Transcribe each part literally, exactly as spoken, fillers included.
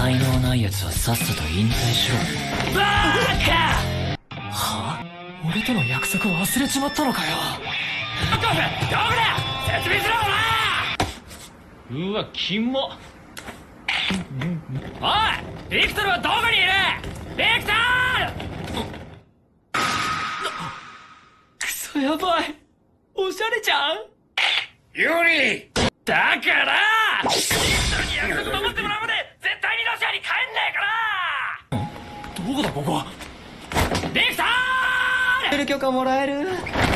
才能ない奴はさっさと引退しろ。バーカ！はあ？俺との約束忘れちまったのかよ。どこだ？説明しろお前！うわ、キモ。おい！ビクトルはどこにいる？ビクトル！くそやばい。おしゃれじゃん？ ユーリ！ だからビクトルに約束守ってもらうまで絶対にロシアに帰んねえから。どこだここは。ビクトール！出る許可もらえる？いや！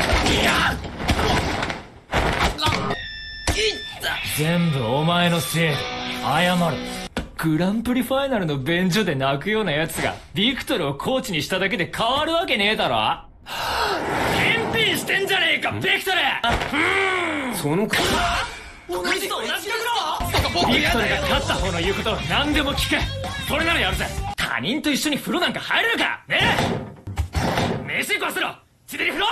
全部お前のせいで謝る。グランプリファイナルの便所で泣くような奴がビクトルをコーチにしただけで変わるわけねえだろ。返品してんじゃねえかビクトル。 その顔同じと同じだろ。ビクトルが勝った方の言うことを何でも聞け。それならやるぜ。他人と一緒に風呂なんか入れるかねえ。飯食わせろ。ついでに風呂。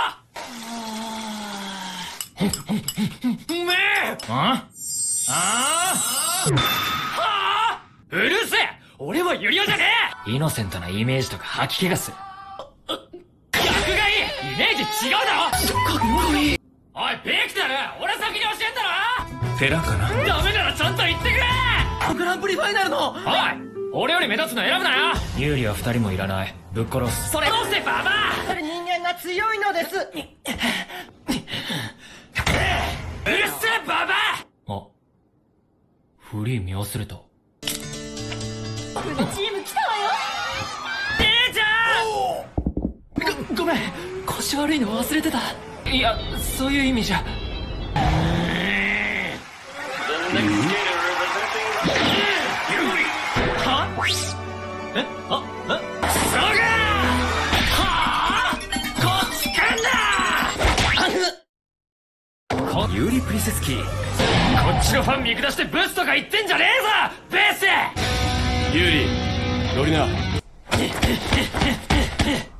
うめえ。ああはあ、うるせえ。俺はユリオじゃねえ。イノセントなイメージとか吐き気がする。逆がいい。イメージ違うだろ。かっこいい。おいビクトル、俺先に教えんだろ。 ペラかな。 ダメならちゃんと言ってくれ。グランプリファイナルの。おい、俺より目立つの選ぶなよ。有利は二人もいらない。ぶっ殺す。それどうしてババア。 人間が強いのです。 うるせえババア。あ、フリー見忘れた。 チーム来たわよ。 姉ちゃん。ご、ごめん、腰悪いの忘れてた。いや、そういう意味じゃ。は？え？あ？え？クソが！はあ？こっちかんだ！ユーリ・プリセスキー。こっちのファン見下してブスとか言ってんじゃねえぞブス！ ユーリ、乗りな。